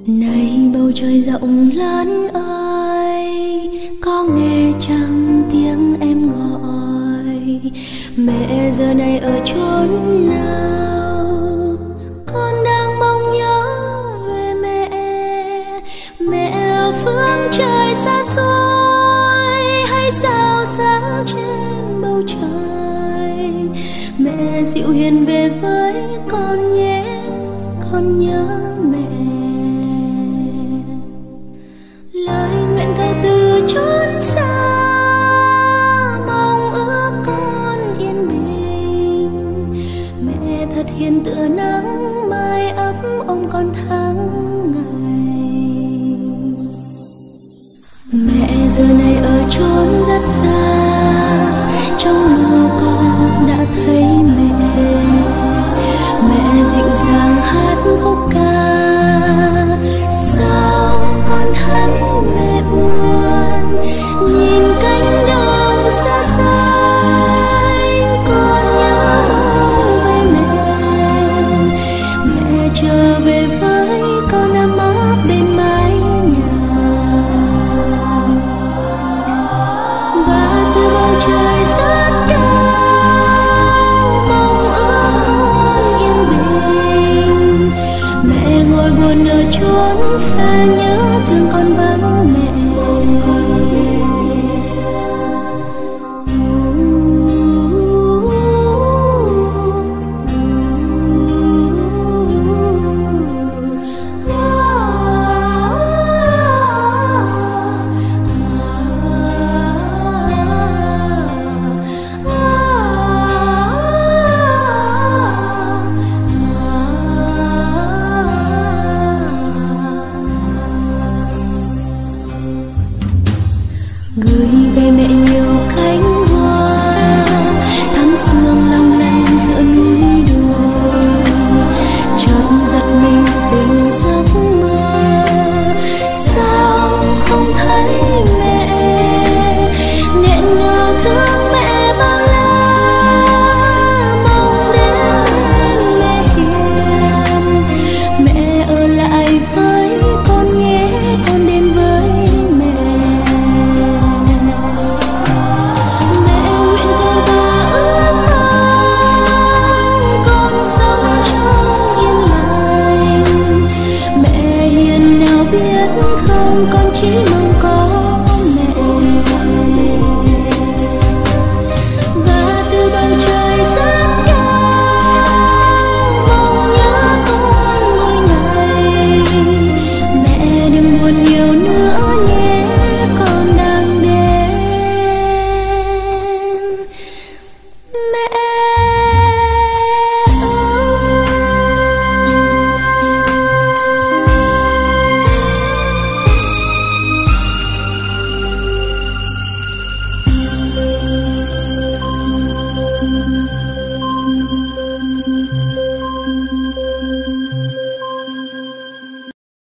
Này bầu trời rộng lớn ơi, có nghe chăng tiếng em gọi? Mẹ giờ này ở chốn nào? Con đang mong nhớ về mẹ. Mẹ ở phương trời xa xôi, hay sao sáng trên bầu trời. Mẹ dịu hiền về với con nhé, con nhớ mẹ. Lời nguyện cầu từ chốn xa, mong ước con yên bình. Mẹ thật hiền tựa nắng mai ấm ôm con tháng ngày. Mẹ giờ này ở chốn rất xa, trong mơ con đã thấy mẹ. Mẹ dịu dàng hát khúc ca, sao con thấy mẹ buồn? Nhìn cánh đồng xa xanh, con nhớ về mẹ. Mẹ trở về với con ấm áp bên mái nhà. Và từ bầu trời rất cao, mong ước con yên bình. Mẹ ngồi buồn ở chốn